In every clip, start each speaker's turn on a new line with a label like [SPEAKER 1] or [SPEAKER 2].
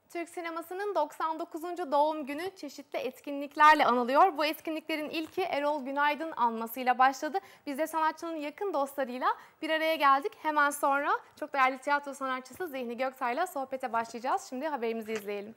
[SPEAKER 1] Türk sinemasının 99. doğum günü çeşitli etkinliklerle anılıyor. Bu etkinliklerin ilki Erol Günaydın anmasıyla başladı. Biz de sanatçının yakın dostlarıyla bir araya geldik. Hemen sonra çok değerli tiyatro sanatçısı Zihni Göktay'la sohbete başlayacağız. Şimdi haberimizi izleyelim.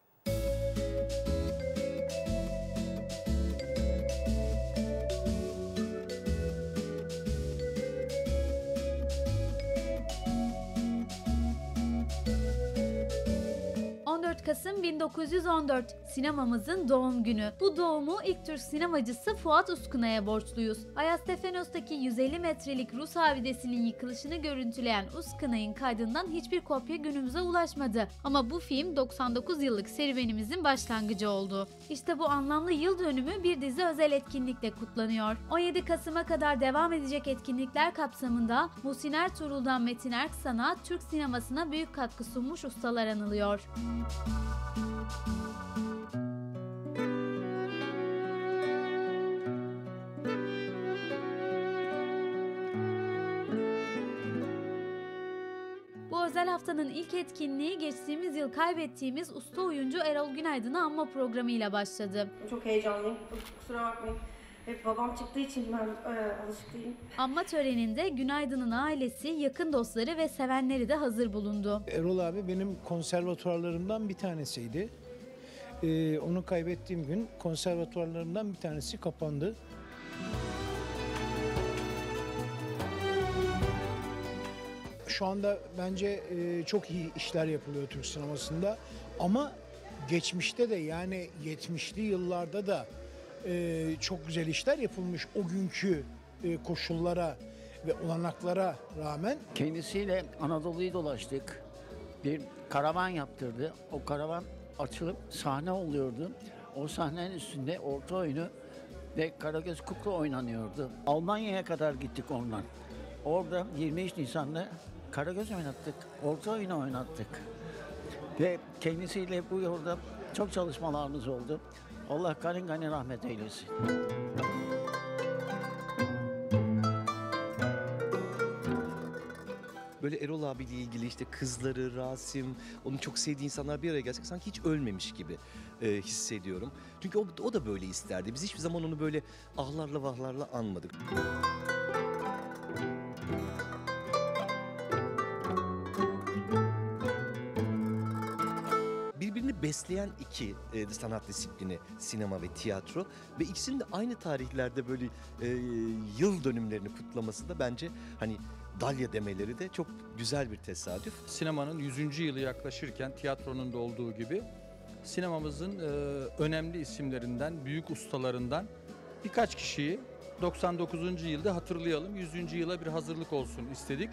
[SPEAKER 2] 14 Kasım 1914 sinemamızın doğum günü. Bu doğumu ilk Türk sinemacısı Fuat Uskuna'ya borçluyuz. Ayastefanos'taki 150 metrelik Rus havidesinin yıkılışını görüntüleyen Uskuna'nın kaydından hiçbir kopya günümüze ulaşmadı. Ama bu film 99 yıllık serüvenimizin başlangıcı oldu. İşte bu anlamlı yıl dönümü bir dizi özel etkinlikle kutlanıyor. 17 Kasım'a kadar devam edecek etkinlikler kapsamında Muhsin Ertuğrul'dan Metin Erksan'a Türk sinemasına büyük katkı sunmuş ustalar anılıyor. Bu özel haftanın ilk etkinliği geçtiğimiz yıl kaybettiğimiz usta oyuncu Erol Günaydın'ı anma programıyla başladı.
[SPEAKER 3] Çok heyecanlıyım. Kusura bakmayın. Hep babam çıktığı için ben alışık değilim.
[SPEAKER 2] Anma töreninde Günaydın'ın ailesi, yakın dostları ve sevenleri de hazır bulundu.
[SPEAKER 4] Erol abi benim konservatuvarlarımdan bir tanesiydi. Onu kaybettiğim gün konservatuvarlarımdan bir tanesi kapandı. Şu anda bence çok iyi işler yapılıyor Türk sinemasında. Ama geçmişte de yani 70'li yıllarda da çok güzel işler yapılmış o günkü koşullara ve olanaklara rağmen.
[SPEAKER 5] Kendisiyle Anadolu'yu dolaştık. Bir karavan yaptırdı. O karavan açılıp sahne oluyordu. O sahnenin üstünde orta oyunu ve Karagöz Kukla oynanıyordu. Almanya'ya kadar gittik ondan. Orada 23 Nisan'da Karagöz oynattık. Orta oyunu oynattık. Ve kendisiyle bu yolda çok çalışmalarımız oldu. Allah gani gani rahmet eylesin.
[SPEAKER 6] Böyle Erol abiyle ilgili işte kızları, Rasim, onu çok sevdiği insanlar bir araya gelsek sanki hiç ölmemiş gibi hissediyorum. Çünkü o da böyle isterdi. Biz hiçbir zaman onu böyle ahlarla vahlarla anmadık. Birbirini besleyen iki sanat disiplini, sinema ve tiyatro ve ikisinin de aynı tarihlerde böyle yıl dönümlerini kutlaması da bence hani dalya demeleri de çok güzel bir tesadüf.
[SPEAKER 7] Sinemanın 100. yılı yaklaşırken tiyatronun da olduğu gibi sinemamızın önemli isimlerinden, büyük ustalarından birkaç kişiyi 99. yılda hatırlayalım. 100. yıla bir hazırlık olsun istedik.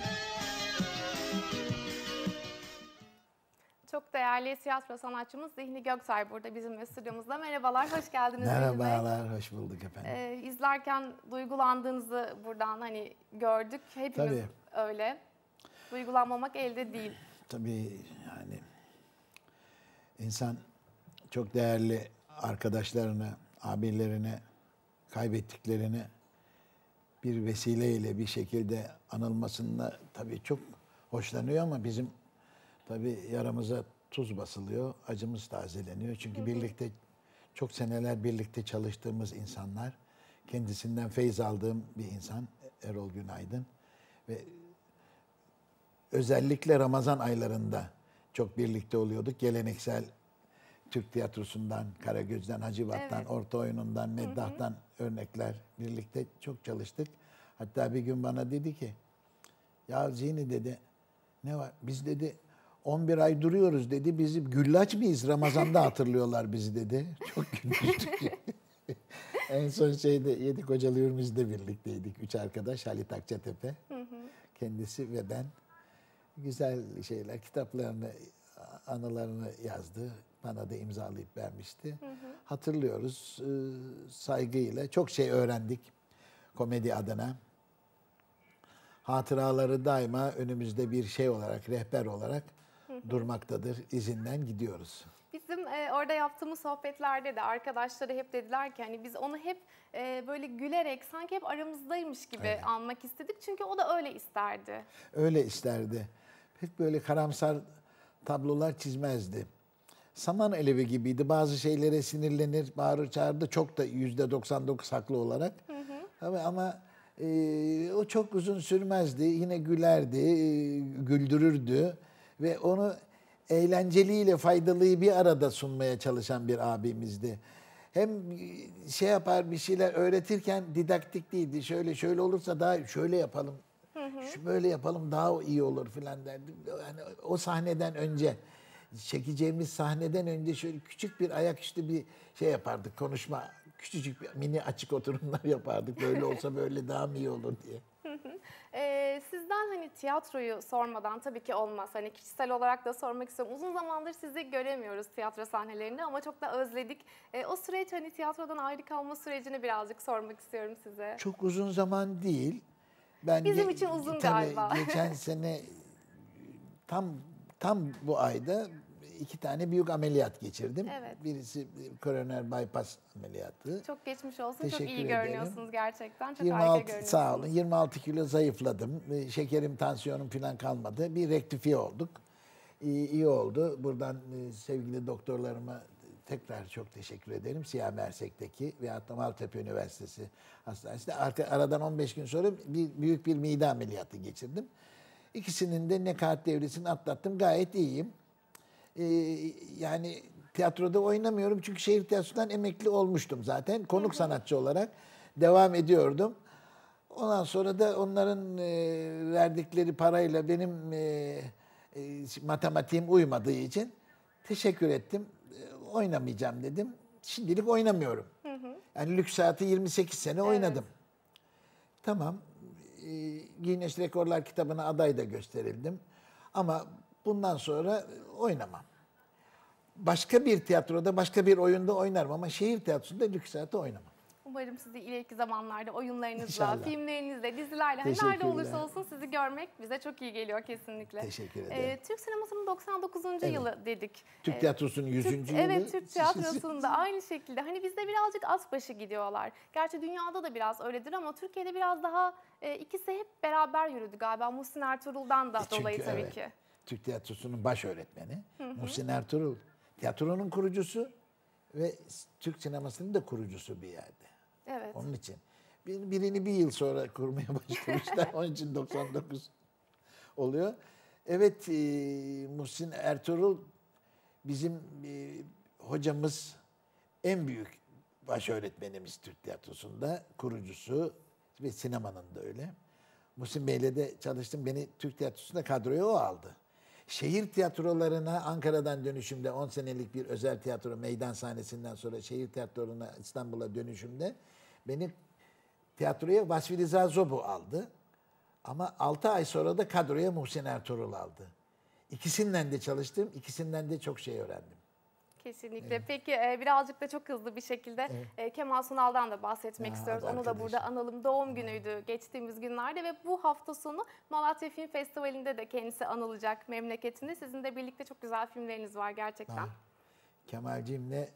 [SPEAKER 1] Çok değerli tiyatro sanatçımız Zihni Göktay burada bizim stüdyomuzda. Merhabalar, hoş geldiniz.
[SPEAKER 4] Merhabalar, hoş bulduk efendim.
[SPEAKER 1] İzlerken duygulandığınızı buradan hani gördük. Hepimiz
[SPEAKER 4] Tabii.
[SPEAKER 1] öyle. Duygulanmamak elde değil.
[SPEAKER 4] Tabii yani insan çok değerli arkadaşlarını, abilerini, kaybettiklerini bir vesileyle bir şekilde anılmasında tabii çok hoşlanıyor ama bizim tabii yaramıza tuz basılıyor, acımız tazeleniyor. Çünkü birlikte çok seneler birlikte çalıştığımız insanlar, kendisinden feyz aldığım bir insan Erol Günaydın ve özellikle Ramazan aylarında çok birlikte oluyorduk. Geleneksel Türk tiyatrosundan, Karagöz'den, Hacivat'tan, evet, orta oyunundan, Meddah'tan örnekler birlikte çok çalıştık. Hatta bir gün bana dedi ki, ya Zihni dedi, ne var? Biz dedi 11 ay duruyoruz dedi. Bizi güllaç mıyız? Ramazan'da hatırlıyorlar bizi dedi. Çok gülmüştük. En son Yedikocalı Hürmüz'de birlikteydik. 3 arkadaş, Halit Akçatepe, kendisi ve ben. Güzel şeyler, kitaplarını, anılarını yazdı. Bana da imzalayıp vermişti. Hatırlıyoruz saygıyla. Çok şey öğrendik komedi adına. Hatıraları daima önümüzde bir şey olarak, rehber olarak durmaktadır. İzinden gidiyoruz.
[SPEAKER 1] Bizim orada yaptığımız sohbetlerde de arkadaşları hep dediler ki hani biz onu hep böyle gülerek sanki hep aramızdaymış gibi, evet, anmak istedik. Çünkü o da öyle isterdi.
[SPEAKER 4] Öyle isterdi. Hep böyle karamsar tablolar çizmezdi. saman alevi gibiydi. Bazı şeylere sinirlenir, bağırır çağırdı. Çok da %99 haklı olarak. Ama o çok uzun sürmezdi. Yine gülerdi, güldürürdü. Ve onu eğlenceliyle faydalıyı bir arada sunmaya çalışan bir abimizdi. Hem şey yapar, bir şeyler öğretirken didaktik değildi. Şöyle olursa daha şöyle yapalım. Böyle yapalım daha iyi olur filan derdi. Yani o sahneden önce, çekeceğimiz sahneden önce şöyle küçük bir ayaküstü bir şey yapardık. Konuşma, küçücük bir mini açık oturumlar yapardık. Böyle olsa böyle daha mı iyi olur diye.
[SPEAKER 1] Sizden hani tiyatroyu sormadan tabii ki olmaz. Hani kişisel olarak da sormak istiyorum. Uzun zamandır sizi göremiyoruz tiyatro sahnelerinde ama çok da özledik. O süreç, hani tiyatrodan ayrı kalma sürecini birazcık sormak istiyorum size.
[SPEAKER 4] Çok uzun zaman değil. Ben
[SPEAKER 1] Bizim için uzun
[SPEAKER 4] tabii
[SPEAKER 1] galiba.
[SPEAKER 4] Geçen sene tam bu ayda 2 tane büyük ameliyat geçirdim.
[SPEAKER 1] Evet.
[SPEAKER 4] Birisi koroner bypass ameliyatı.
[SPEAKER 1] Çok geçmiş olsun.
[SPEAKER 4] Teşekkür
[SPEAKER 1] çok iyi
[SPEAKER 4] ederim.
[SPEAKER 1] görünüyorsunuz gerçekten. Çok
[SPEAKER 4] 26
[SPEAKER 1] harika görünüyorsunuz.
[SPEAKER 4] sağ olun. 26 kilo zayıfladım. Şekerim, tansiyonum falan kalmadı. Bir rektifiye olduk. İyi oldu. Buradan sevgili doktorlarıma tekrar çok teşekkür ederim. Siyah Mersek'teki ve hatta Maltepe Üniversitesi Hastanesi'nde. Aradan 15 gün sonra büyük bir mide ameliyatı geçirdim. İkisinin de nekaat devresini atlattım. Gayet iyiyim. Yani tiyatroda oynamıyorum çünkü şehir tiyatrosundan emekli olmuştum zaten. Konuk sanatçı olarak devam ediyordum. Ondan sonra da onların verdikleri parayla benim matematiğim uymadığı için teşekkür ettim. Oynamayacağım dedim. Şimdilik oynamıyorum. Yani Lüks Saat'i 28 sene oynadım. Tamam. Guinness Rekorlar kitabına aday da gösterildim. Ama bundan sonra oynamam. Başka bir tiyatroda, başka bir oyunda oynarım ama şehir tiyatrosunda Lüks Saat'te oynamam.
[SPEAKER 1] Umarım sizi ileriki zamanlarda oyunlarınızla,
[SPEAKER 4] İnşallah.
[SPEAKER 1] filmlerinizle, dizilerle, hani nerede
[SPEAKER 4] Teşekkürler.
[SPEAKER 1] olursa olsun sizi görmek bize çok iyi geliyor kesinlikle.
[SPEAKER 4] Teşekkür ederim.
[SPEAKER 1] Türk sinemasının 99. yılı dedik.
[SPEAKER 4] Türk tiyatrosunun 100. yılı.
[SPEAKER 1] Evet, Türk tiyatrosunda aynı şekilde. Hani bizde birazcık at başı gidiyorlar. Gerçi dünyada da biraz öyledir ama Türkiye'de biraz daha ikisi hep beraber yürüdü galiba. Muhsin Ertuğrul'dan da dolayı
[SPEAKER 4] Çünkü
[SPEAKER 1] tabii
[SPEAKER 4] evet,
[SPEAKER 1] ki.
[SPEAKER 4] Türk tiyatrosunun baş öğretmeni Muhsin Ertuğrul. Tiyatronun kurucusu ve Türk sinemasının da kurucusu bir yerde.
[SPEAKER 1] Evet.
[SPEAKER 4] Onun için. Birini bir yıl sonra kurmaya başlamışlar. Onun için 99 oluyor. Evet, Muhsin Ertuğrul bizim hocamız, en büyük baş öğretmenimiz Türk tiyatrosunda, kurucusu ve sinemanın da öyle. Muhsin Bey'le de çalıştım. Beni Türk tiyatrosunda kadroya o aldı. Şehir tiyatrolarına Ankara'dan dönüşümde 10 senelik bir özel tiyatro meydan sahnesinden sonra şehir tiyatrolarına İstanbul'a dönüşümde beni tiyatroya Vasfi Rıza Zobu aldı. Ama 6 ay sonra da kadroya Muhsin Ertuğrul aldı. İkisinden de çalıştım, ikisinden de çok şey öğrendim.
[SPEAKER 1] Kesinlikle. Peki birazcık da çok hızlı bir şekilde Kemal Sunal'dan da bahsetmek istiyoruz. Onu da burada analım. Doğum günüydü geçtiğimiz günlerde ve bu hafta sonu Malatya Film Festivali'nde de kendisi anılacak memleketinde. Sizin de birlikte çok güzel filmleriniz var gerçekten.
[SPEAKER 4] Kemalciğimle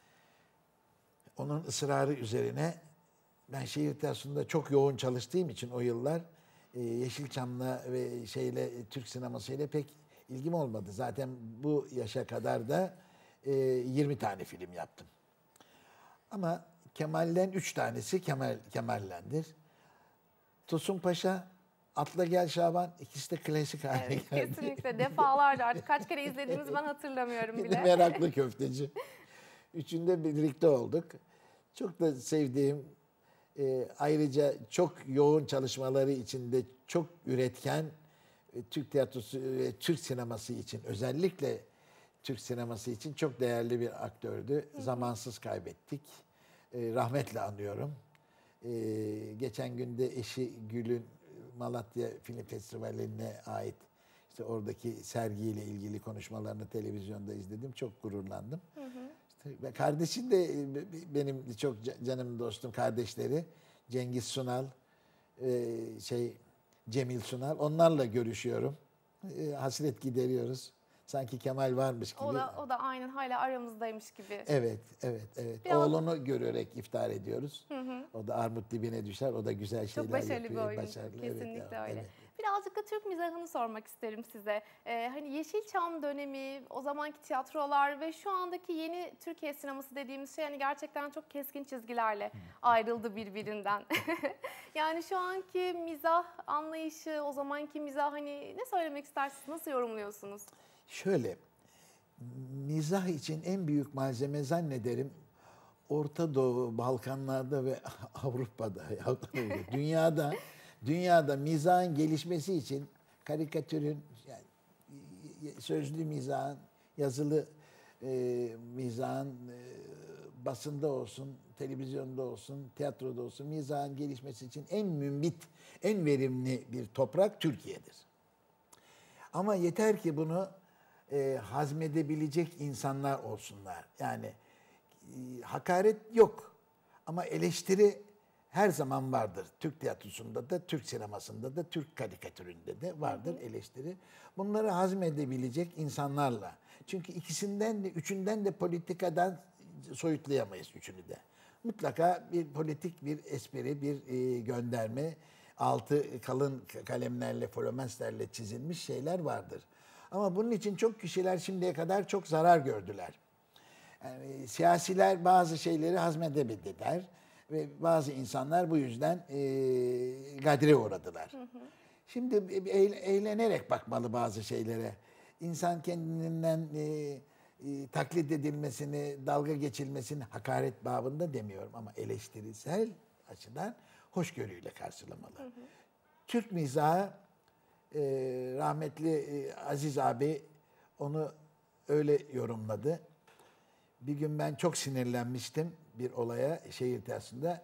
[SPEAKER 4] onun ısrarı üzerine ben şehir tiyatrosunda çok yoğun çalıştığım için o yıllar Yeşilçam'la ve Türk sinemasıyla pek ilgim olmadı. Zaten bu yaşa kadar da 20 tane film yaptım. Ama Kemal'den 3 tanesi Kemal'lendir. Tosun Paşa, Atla Gel Şaban, ikisi de klasik haline
[SPEAKER 1] Evet,
[SPEAKER 4] geldi.
[SPEAKER 1] kesinlikle. Defalarca artık kaç kere izlediğimizi ben hatırlamıyorum
[SPEAKER 4] Bir de
[SPEAKER 1] bile.
[SPEAKER 4] Meraklı Köfteci. Üçünde birlikte olduk. Çok da sevdiğim, ayrıca çok yoğun çalışmaları içinde çok üretken Türk tiyatrosu ve Türk sineması için, özellikle Türk sineması için çok değerli bir aktördü. Zamansız kaybettik. Rahmetle anıyorum. Geçen günde eşi Gül'ün Malatya Film Festivali'ne ait işte oradaki sergiyle ilgili konuşmalarını televizyonda izledim. Çok gururlandım. İşte kardeşim de benim çok canım dostum, kardeşleri Cengiz Sunal, Cemil Sunal. Onlarla görüşüyorum. Hasret gideriyoruz. Sanki Kemal varmış gibi.
[SPEAKER 1] O da aynen hala aramızdaymış gibi.
[SPEAKER 4] Evet.
[SPEAKER 1] Biraz-
[SPEAKER 4] Oğlunu görerek iftar ediyoruz. O da armut dibine düşer. O da güzel şeyler
[SPEAKER 1] Çok başarılı
[SPEAKER 4] yapıyor.
[SPEAKER 1] bir oyuncu.
[SPEAKER 4] Başarılı,
[SPEAKER 1] Kesinlikle
[SPEAKER 4] evet,
[SPEAKER 1] öyle.
[SPEAKER 4] evet.
[SPEAKER 1] Birazcık da Türk mizahını sormak isterim size. Hani Yeşilçam dönemi, o zamanki tiyatrolar ve şu andaki yeni Türkiye sineması dediğimiz şey hani gerçekten çok keskin çizgilerle ayrıldı birbirinden. Yani şu anki mizah anlayışı, o zamanki mizah hani ne söylemek istersiniz, nasıl yorumluyorsunuz?
[SPEAKER 4] Şöyle, mizah için en büyük malzeme zannederim Orta Doğu, Balkanlarda ve Avrupa'da, dünyada mizahın gelişmesi için karikatürün, yani sözlü mizahın, yazılı mizahın basında olsun, televizyonda olsun, tiyatroda olsun mizahın gelişmesi için en mümbit, en verimli bir toprak Türkiye'dir. Ama yeter ki bunu hazmedebilecek insanlar olsunlar. Yani hakaret yok ama eleştiri her zaman vardır. Türk tiyatrosunda da, Türk sinemasında da, Türk karikatüründe de vardır eleştiri. Bunları hazmedebilecek insanlarla. Çünkü ikisinden de, üçünden de politikadan soyutlayamayız üçünü de. Mutlaka bir politik bir espri, bir gönderme, altı kalın kalemlerle, flomasterle çizilmiş şeyler vardır. Ama bunun için çok kişiler şimdiye kadar çok zarar gördüler. Yani siyasiler bazı şeyleri hazmedemediler ve bazı insanlar bu yüzden gadre uğradılar. Şimdi eğlenerek bakmalı bazı şeylere. İnsan kendinden taklit edilmesini, dalga geçilmesini hakaret babında demiyorum ama eleştirisel açıdan hoşgörüyle karşılamalı. Türk mizahı rahmetli Aziz abi onu öyle yorumladı. Bir gün ben çok sinirlenmiştim bir olaya şehir tiyatrosunda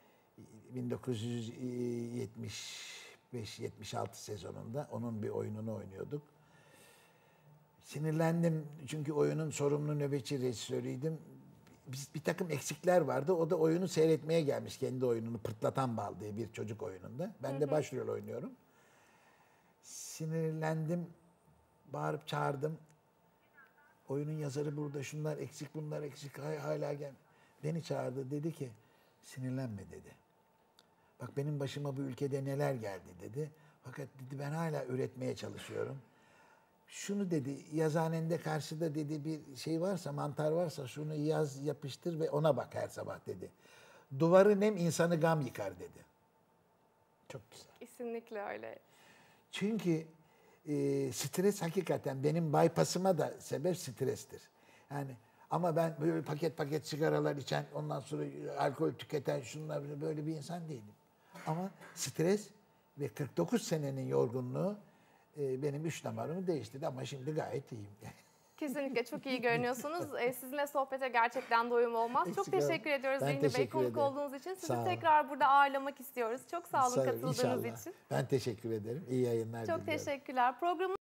[SPEAKER 4] 1975-76 sezonunda onun bir oyununu oynuyorduk. Sinirlendim çünkü oyunun sorumlu nöbetçi rejisörüydüm. Bir takım eksikler vardı. O da oyunu seyretmeye gelmiş. Kendi oyununu Pırtlatan Bal diye bir çocuk oyununda. Ben de başrol oynuyorum. Sinirlendim. Bağırıp çağırdım. Oyunun yazarı burada, şunlar eksik, bunlar eksik, hala gel. Beni çağırdı, dedi ki, sinirlenme dedi. Bak benim başıma bu ülkede neler geldi dedi. Fakat dedi ben hala üretmeye çalışıyorum. Şunu dedi, yazıhanende karşıda dedi bir şey varsa, mantar varsa şunu yaz, yapıştır ve ona bak her sabah dedi. Duvarı nem, insanı gam yıkar dedi. Çok güzel.
[SPEAKER 1] Kesinlikle öyle.
[SPEAKER 4] Çünkü stres hakikaten benim bypass'ıma da sebep strestir. Yani ama ben böyle paket paket sigaralar içen, ondan sonra alkol tüketen, şunlar böyle bir insan değilim. Ama stres ve 49 senenin yorgunluğu benim 3 numaramı değiştirdi ama şimdi gayet iyiyim.
[SPEAKER 1] Kesinlikle çok iyi görünüyorsunuz. Sizinle sohbete gerçekten doyum olmaz. Çok
[SPEAKER 4] Eksik
[SPEAKER 1] teşekkür ediyoruz
[SPEAKER 4] Ben
[SPEAKER 1] Zihni Bey
[SPEAKER 4] teşekkür
[SPEAKER 1] konuk
[SPEAKER 4] ederim.
[SPEAKER 1] olduğunuz için. Sizi
[SPEAKER 4] Sağ olun.
[SPEAKER 1] tekrar burada ağırlamak istiyoruz. Çok sağ olun
[SPEAKER 4] Sağ olun,
[SPEAKER 1] katıldığınız
[SPEAKER 4] inşallah.
[SPEAKER 1] için.
[SPEAKER 4] Ben teşekkür ederim. İyi yayınlar
[SPEAKER 1] Çok
[SPEAKER 4] diliyorum.
[SPEAKER 1] teşekkürler. Programın